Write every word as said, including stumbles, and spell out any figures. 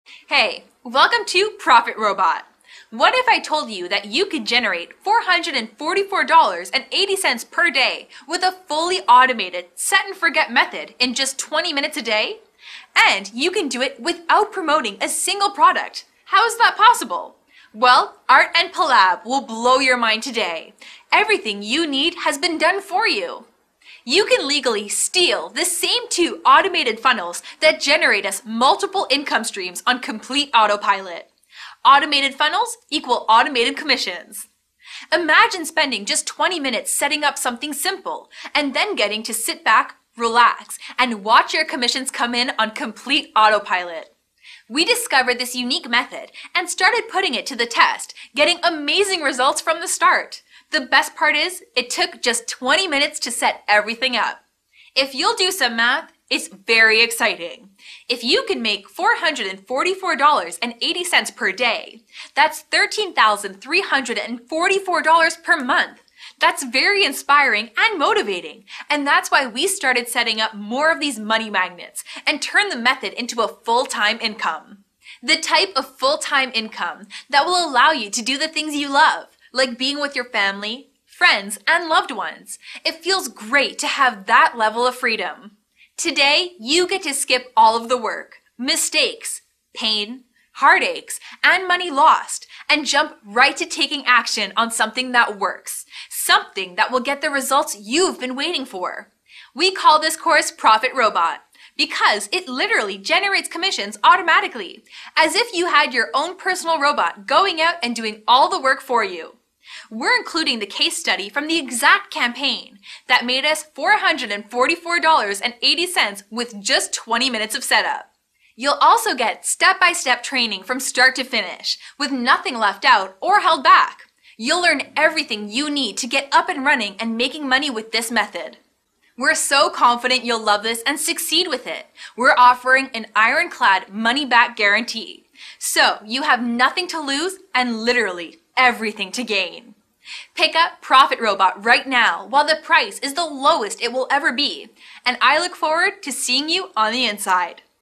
Hey, welcome to Profit Robot. What if I told you that you could generate four hundred forty-four dollars and eighty cents per day with a fully automated set and forget method in just twenty minutes a day? And you can do it without promoting a single product. How is that possible? Well, Art and Palab will blow your mind today. Everything you need has been done for you. You can legally steal the same two automated funnels that generate us multiple income streams on complete autopilot. Automated funnels equal automated commissions. Imagine spending just twenty minutes setting up something simple and then getting to sit back, relax, and watch your commissions come in on complete autopilot. We discovered this unique method and started putting it to the test, getting amazing results from the start. The best part is, it took just twenty minutes to set everything up. If you'll do some math, it's very exciting. If you can make four hundred forty-four dollars and eighty cents per day, that's thirteen thousand three hundred forty-four dollars per month. That's very inspiring and motivating, and that's why we started setting up more of these money magnets and turned the method into a full-time income. The type of full-time income that will allow you to do the things you love, like being with your family, friends, and loved ones. It feels great to have that level of freedom. Today, you get to skip all of the work, mistakes, pain, heartaches, and money lost, and jump right to taking action on something that works, something that will get the results you've been waiting for. We call this course Profit Robot because it literally generates commissions automatically, as if you had your own personal robot going out and doing all the work for you. We're including the case study from the exact campaign that made us four hundred forty-four dollars and eighty cents with just twenty minutes of setup. You'll also get step-by-step training from start to finish, with nothing left out or held back. You'll learn everything you need to get up and running and making money with this method. We're so confident you'll love this and succeed with it. We're offering an ironclad money-back guarantee. So you have nothing to lose and literally everything to gain. Pick up Profit Robot right now while the price is the lowest it will ever be, and I look forward to seeing you on the inside.